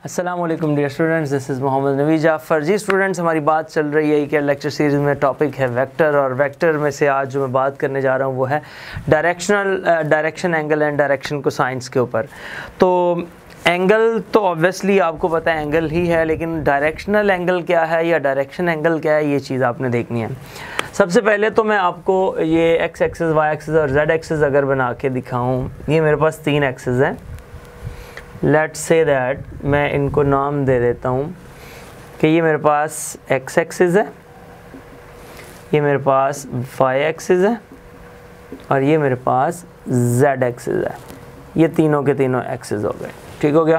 अस्सलाम वालेकुम dear students, this is M.Naveed Jafar। जी स्टूडेंट्स, हमारी बात चल रही है ECAT लेक्चर सीरीज़ में। टॉपिक है वेक्टर, और वेक्टर में से आज जो मैं बात करने जा रहा हूँ वो है direction angle and direction cosines के ऊपर। तो एंगल तो ऑब्वियसली आपको पता है एंगल ही है, लेकिन डायरेक्शनल एंगल क्या है या डायरेक्शन एंगल क्या है, ये चीज़ आपने देखनी है। सबसे पहले तो मैं आपको ये एक्स एक्सिस, वाई एक्सिस और जेड एक्सिस अगर बना के दिखाऊँ, ये मेरे पास 3 एक्सिस हैं। लेट्स से दैट मैं इनको नाम दे देता हूँ कि ये मेरे पास एक्स एक्सिस है, ये मेरे पास वाई एक्सिस है और ये मेरे पास जेड एक्सिस है। ये तीनों के तीनों एक्सिस हो गए, ठीक हो गया।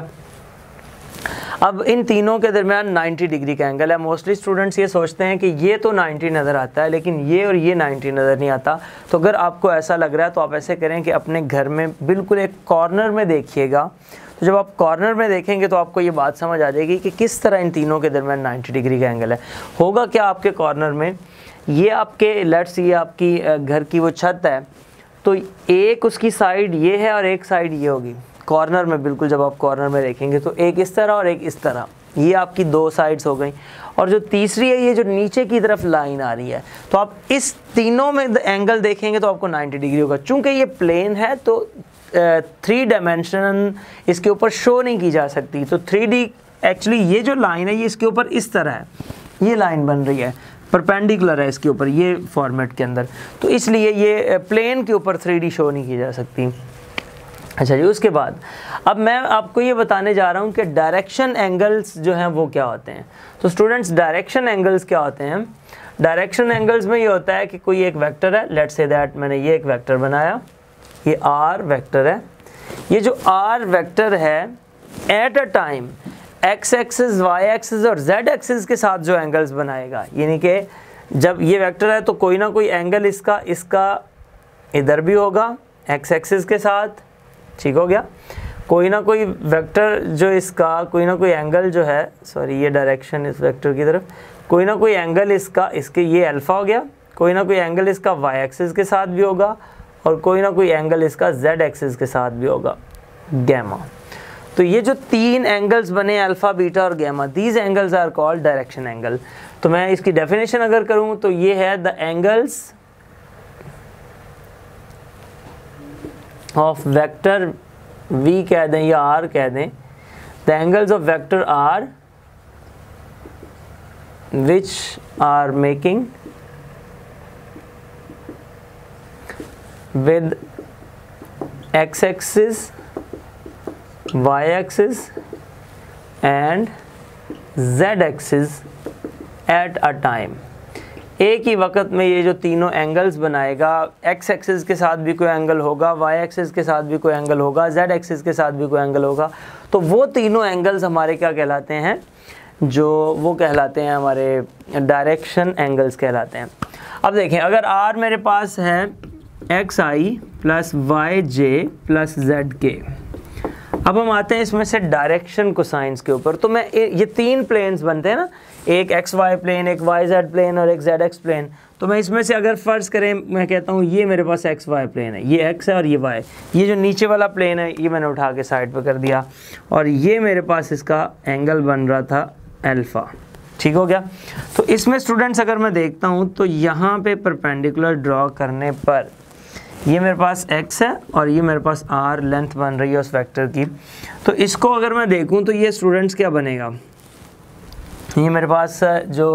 अब इन तीनों के दरमियान 90 डिग्री का एंगल है। मोस्टली स्टूडेंट्स ये सोचते हैं कि ये तो 90 नज़र आता है, लेकिन ये और ये 90 नज़र नहीं आता। तो अगर आपको ऐसा लग रहा है तो आप ऐसे करें कि अपने घर में बिल्कुल एक कॉर्नर में देखिएगा। तो जब आप कॉर्नर में देखेंगे तो आपको ये बात समझ आ जाएगी कि किस तरह इन तीनों के दरमियान 90 डिग्री का एंगल है। होगा क्या आपके कॉर्नर में, ये आपके लेट्स ये आपकी घर की वो छत है, तो एक उसकी साइड ये है और एक साइड ये होगी कॉर्नर में। बिल्कुल जब आप कॉर्नर में देखेंगे तो एक इस तरह और एक इस तरह, ये आपकी 2 साइड्स हो गई। और जो तीसरी है, ये जो नीचे की तरफ लाइन आ रही है, तो आप इस तीनों में एंगल देखेंगे तो आपको 90 डिग्री होगा। चूँकि ये प्लेन है तो 3 डायमेंशन इसके ऊपर शो नहीं की जा सकती। तो 3D एक्चुअली ये जो लाइन है ये इसके ऊपर इस तरह है, ये लाइन बन रही है, परपेंडिकुलर है इसके ऊपर ये फॉर्मेट के अंदर, तो इसलिए ये प्लेन के ऊपर 3D शो नहीं की जा सकती। अच्छा जी, उसके बाद अब मैं आपको ये बताने जा रहा हूँ कि डायरेक्शन एंगल्स जो हैं वो क्या होते हैं। तो स्टूडेंट्स, डायरेक्शन एंगल्स क्या होते हैं? डायरेक्शन एंगल्स में ये होता है कि कोई एक वेक्टर है, लेट्स से दैट मैंने ये एक वेक्टर बनाया, ये R वेक्टर है। ये जो R वेक्टर है at a time x axis, y axis और z एक्सिस के साथ जो एंगल्स बनाएगा, यानी कि जब ये वेक्टर है तो कोई ना कोई एंगल इसका इधर भी होगा x एक्सिस के साथ, ठीक हो गया। कोई ना कोई वेक्टर जो इसका कोई ना कोई एंगल जो है, सॉरी ये डायरेक्शन इस वेक्टर की तरफ, कोई ना कोई एंगल इसके ये अल्फा हो गया, कोई ना कोई एंगल इसका y एक्सिस के साथ भी होगा और कोई ना कोई एंगल इसका z एक्सिस के साथ भी होगा, गैमा। तो ये जो 3 एंगल्स बने, अल्फा, बीटा और gamma, these angles are called direction angle. तो मैं इसकी डेफिनेशन अगर करूं तो ये है the angles of vector v कह दें या r कह दें, the angles of vector r which are making with x axis, y axis and z axis at a time। एक ही वक्त में ये जो तीनों एंगल्स बनाएगा, x एक्सिस के साथ भी कोई एंगल होगा, y एक्सिस के साथ भी कोई एंगल होगा, z एक्सिस के साथ भी कोई एंगल होगा। तो वो तीनों एंगल्स हमारे क्या कहलाते हैं? जो वो कहलाते हैं हमारे डायरेक्शन एंगल्स कहलाते हैं। अब देखें, अगर r मेरे पास है xi plus Y J plus Z K. अब हम आते हैं इसमें से डायरेक्शन कोसाइंस के ऊपर। तो मैं ये 3 प्लेन्स बनते हैं ना, एक एक्स वाई प्लेन, एक वाई जेड प्लेन और एक जेड एक्स प्लेन। तो मैं इसमें से अगर फ़र्ज़ करें, मैं कहता हूँ ये मेरे पास एक्स वाई प्लेन है, ये एक्स है और ये वाई, ये जो नीचे वाला प्लेन है ये मैंने उठा के साइड पर कर दिया, और ये मेरे पास इसका एंगल बन रहा था अल्फ़ा, ठीक हो गया। तो इसमें स्टूडेंट्स अगर मैं देखता हूँ तो यहाँ पे परपेंडिकुलर ड्रॉ करने पर ये मेरे पास x है और ये मेरे पास r लेंथ बन रही है उस वेक्टर की। तो इसको अगर मैं देखूं तो ये स्टूडेंट्स क्या बनेगा, ये मेरे पास जो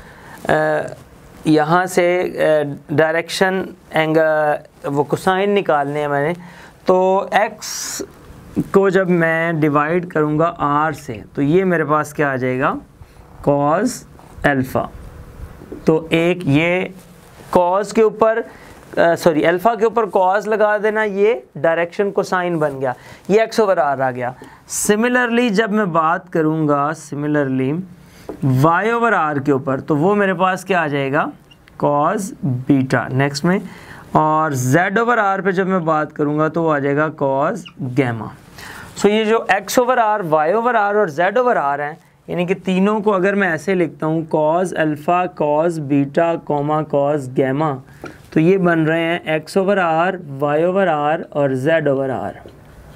यहाँ से डायरेक्शन एंगल वो कोसाइन निकालने हैं मैंने, तो x को जब मैं डिवाइड करूँगा r से तो ये मेरे पास क्या आ जाएगा, cos अल्फ़ा। तो एक ये cos के ऊपर अल्फ़ा के ऊपर कॉस लगा देना, ये डायरेक्शन कोसाइन बन गया, ये x ओवर r आ गया। सिमिलरली जब मैं बात करूँगा सिमिलरली y ओवर r के ऊपर, तो वो मेरे पास क्या आ जाएगा, कॉस बीटा नेक्स्ट में, और z ओवर r पे जब मैं बात करूँगा तो वो आ जाएगा कॉस गैमा। सो ये जो x over r, y over r और z ओवर r हैं, यानी कि तीनों को अगर मैं ऐसे लिखता हूँ, cos alpha, cos beta, cos gamma, तो ये बन रहे हैं x over r, y over r और z ओवर r।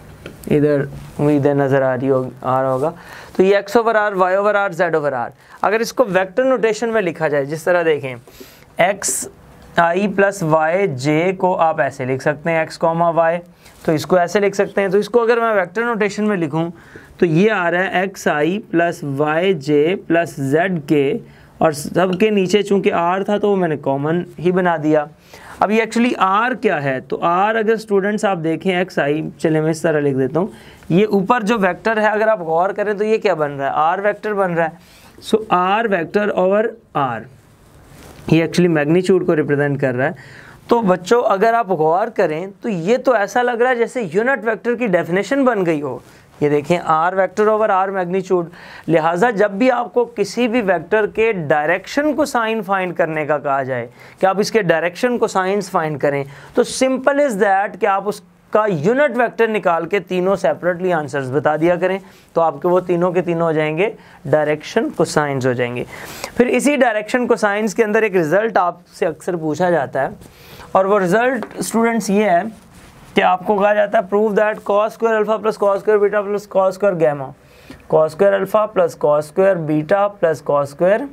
इधर उम्मीद है नज़र आ रहा होगा। तो ये x over R, y over R, z over R, अगर इसको वेक्टर नोटेशन में लिखा जाए जिस तरह देखें x i plus Y J को आप ऐसे लिख सकते हैं x कॉमा वाई, तो इसको ऐसे लिख सकते हैं। तो इसको अगर मैं वेक्टर नोटेशन में लिखूं तो ये आ रहा है X I plus Y J plus Z K, और सबके नीचे चूंकि आर था तो वो मैंने कॉमन ही बना दिया। अब ये एक्चुअली आर क्या है, तो आर अगर स्टूडेंट्स आप देखें एक्स आई, चले मैं इस तरह लिख देता हूँ, ये ऊपर जो वेक्टर है अगर आप गौर करें तो ये क्या बन रहा है, आर वेक्टर बन रहा है। So R vector over R, ये एक्चुअली मैग्नीट्यूड को रिप्रेजेंट कर रहा है। तो बच्चों अगर आप गौर करें तो ये तो ऐसा लग रहा है जैसे यूनिट वेक्टर की डेफिनेशन बन गई हो। ये देखें R vector over R magnitude, लिहाजा जब भी आपको किसी भी वेक्टर के डायरेक्शन को साइन फाइंड करने का कहा जाए कि आप इसके डायरेक्शन को साइंस फाइंड करें, तो सिंपल इज़ दैट कि आप उसका यूनिट वेक्टर निकाल के तीनों सेपरेटली आंसर्स बता दिया करें, तो आपके वो तीनों के तीनों हो जाएंगे डायरेक्शन कोसाइंस हो जाएंगे। फिर इसी डायरेक्शन कोसाइंस के अंदर एक रिज़ल्ट आपसे अक्सर पूछा जाता है, और वो रिज़ल्ट स्टूडेंट्स ये है कि आपको कहा जाता है prove that cos square alpha plus cos square beta plus cos square gamma, cos square alpha plus cos square beta plus cos square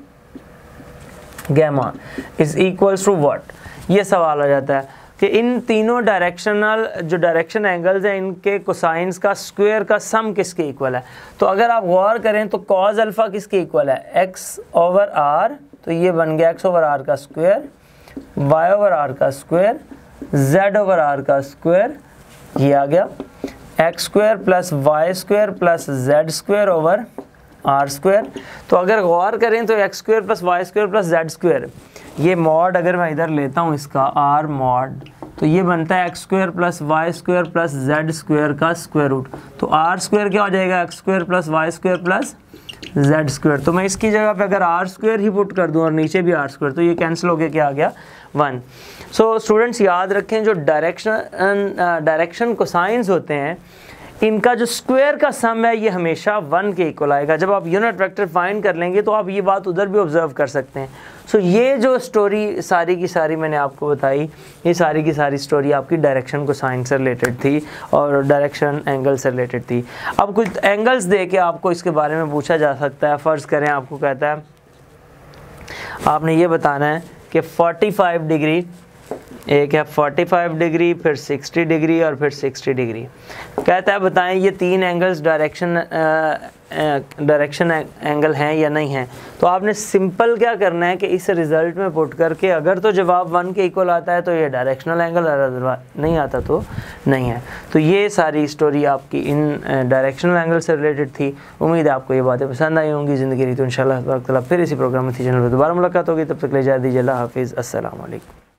gamma is equals to what. ये सवाल आ जाता है कि इन तीनों डायरेक्शनल जो डायरेक्शन एंगल्स हैं इनके cosines का स्क्वायर का सम किसके इक्वल है। तो अगर आप गौर करें तो कॉस अल्फा किसके इक्वल है, एक्स ओवर आर, तो ये बन गया एक्स ओवर आर का स्क्वायर, वाई ओवर आर का स्क्वायर, z ओवर आर का स्क्वायर, ये आ गया X square plus Y square plus Z square over R square. तो अगर गौर करें तो X square plus Y square plus Z square, ये मॉड अगर मैं इधर लेता हूँ इसका आर मॉड, तो ये बनता है X square plus Y square plus Z square का स्क्वायर रूट। तो आर स्क्वायर क्या हो जाएगा, X square plus Y square plus Z square. तो मैं इसकी जगह पे अगर आर स्क्वायर ही पुट कर दूं और नीचे भी आर स्क्वायर, तो ये कैंसिल हो गया, क्या आ गया 1। सो स्टूडेंट्स याद रखें जो डायरेक्शन कोसाइंस होते हैं इनका जो स्क्वायर का सम है ये हमेशा 1 के इक्वल आएगा। जब आप यूनिट वेक्टर फाइंड कर लेंगे तो आप ये बात उधर भी ऑब्जर्व कर सकते हैं। सो ये जो स्टोरी सारी की सारी मैंने आपको बताई, ये सारी की सारी स्टोरी आपकी डायरेक्शन कोसाइन से रिलेटेड थी और डायरेक्शन एंगल से रिलेटेड थी। अब कुछ एंगल्स दे के आपको इसके बारे में पूछा जा सकता है। फ़र्ज़ करें आपको कहता है आपने ये बताना है कि 45 डिग्री, एक है 45 डिग्री, फिर 60 डिग्री और फिर 60 डिग्री। कहता है बताएं ये तीन एंगल्स डायरेक्शन एंगल हैं या नहीं हैं। तो आपने सिंपल क्या करना है कि इस रिज़ल्ट में पुट करके अगर तो जवाब 1 के इक्वल आता है तो ये डायरेक्शनल एंगल, अगर नहीं आता तो नहीं है। तो ये सारी स्टोरी आपकी इन डायरेक्शनल एंगल से रिलेटेड थी। उम्मीद है आपको ये बातें पसंद आई होंगी। ज़िंदगी रही तो इंशाल्लाह फिर इसी प्रोग्राम में थी चैनल पर दोबारा मुलाकात होगी। तब तक ले जा दीजिए, अल्लाह हाफिज़, अस्सलाम वालेकुम।